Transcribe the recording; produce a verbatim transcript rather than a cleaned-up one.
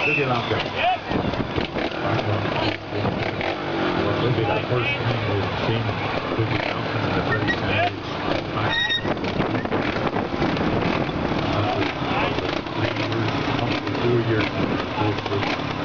Sri Lanka. This will be the first time we've seen Boogie Johnson in the Freddie Sanders final. After three years, almost four years.